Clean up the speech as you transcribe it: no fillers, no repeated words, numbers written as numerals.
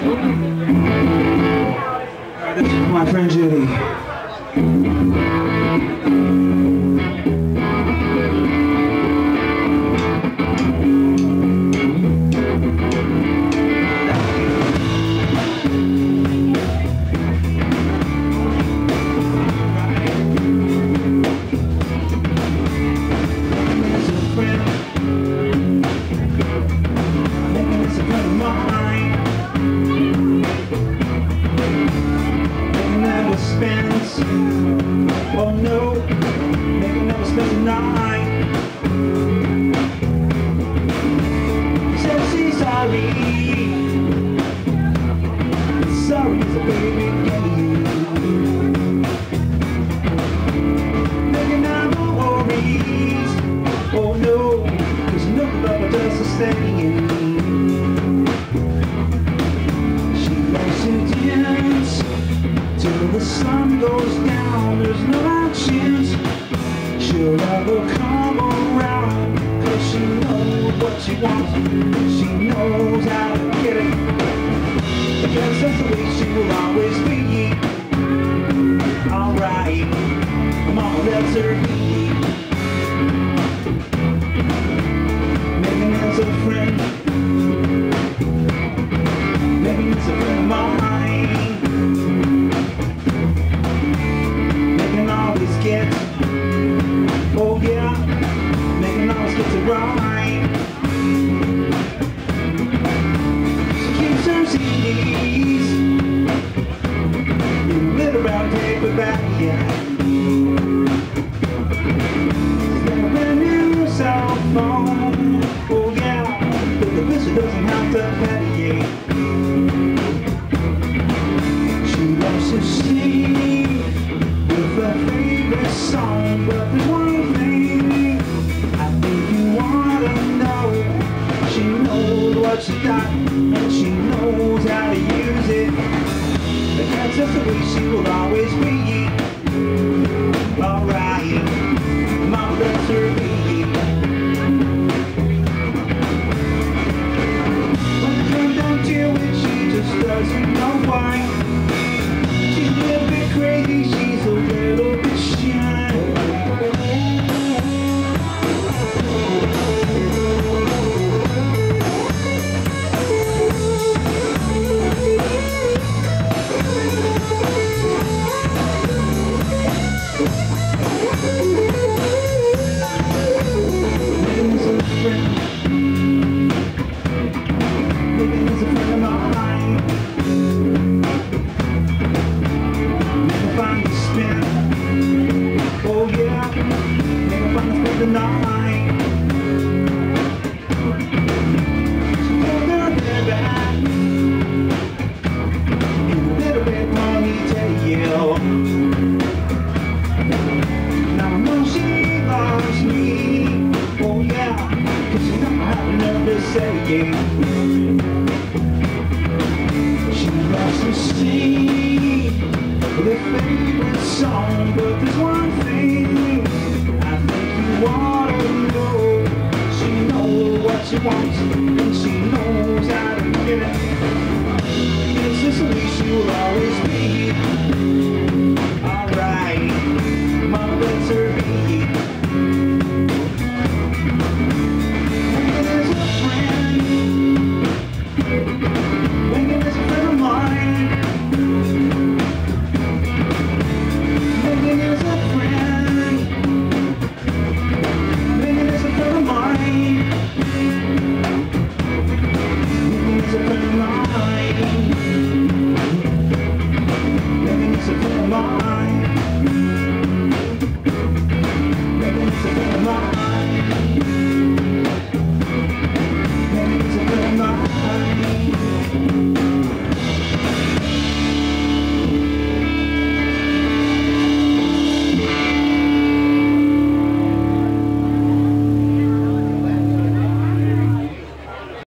This is my friend Judy. Oh no, maybe never spend the night. Says she's sorry. Sorry is a baby game. Making out no worries. Oh no, cause no lover does the same. She likes to dance till the sun goes down. There's no chance she'll ever come around, cause she knows what she wants, she knows how to get it. I guess that's the way she will always be. Alright, mama lets her be. Megan is a friend, Megan is a friend of mine. Oh yeah, Megan always gets it right. She keeps her CDs in little brown paperback, yeah. She's got a brand new cell phone, oh yeah, but the bishop doesn't have to pay. She loves to sing with her favorite song, but there's one thing I think you wanna know. She knows what she got, and she knows how to use it. But that's just the way she will always be. Alright, mama lets her be. When it comes down to it, she just doesn't know why.